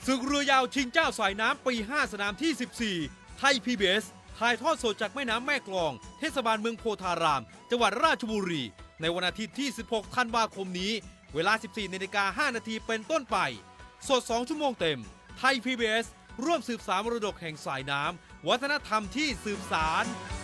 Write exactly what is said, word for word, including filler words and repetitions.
ศึกเรือยาวชิงเจ้าสายน้ำปี ห้า สนามที่ สิบสี่ ไทย พี บี เอส ถ่ายทอดสดจากแม่น้ำแม่กลองเทศบาลเมืองโพธาราม จังหวัดราชบุรี ในวันอาทิตย์ที่ สิบหก ธันวาคมนี้ เวลา สิบสี่ นาฬิกา ห้า นาทีเป็นต้นไป สด สอง ชั่วโมงเต็ม ไทย พี บี เอส ร่วมสืบสานมรดกแห่งสายน้ำวัฒนธรรมที่สืบสาน